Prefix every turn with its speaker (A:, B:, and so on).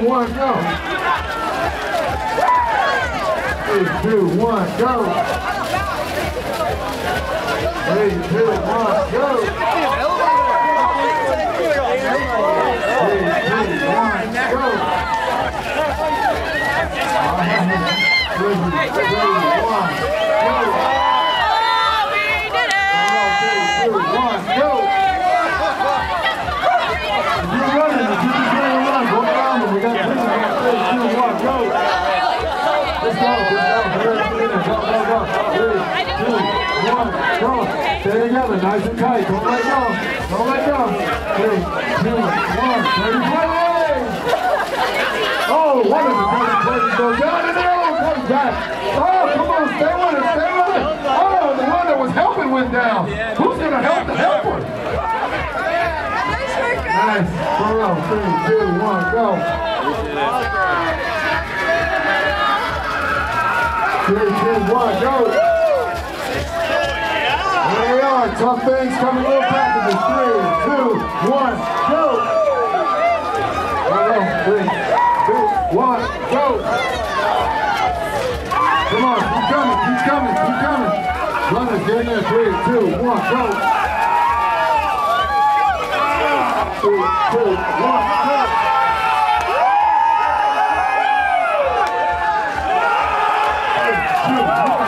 A: 1, go. 3, 2, 1, go. 3, 2, 1, go. 3, 2, 1, go. 3, 2, 1, go. Stay together, nice and tight. Don't let go. Don't let go. 3, 2, 1. Ready, play! Oh, what is it? Go down and down. Comes back. Oh, come on, stay with it. Stay with it. Oh, the one that was helping went down. Who's going to help the helper? Nice. For real. 3, 2, 1, go. 3, 2, 1, go. Here we are, tough things coming a little packages. 3, 2, 1, go! Hold on, 3, 2, 1, go! Come on, keep coming, keep coming, keep coming. Runners, get in there, 3, 2, 1, go! 3, 2, 1.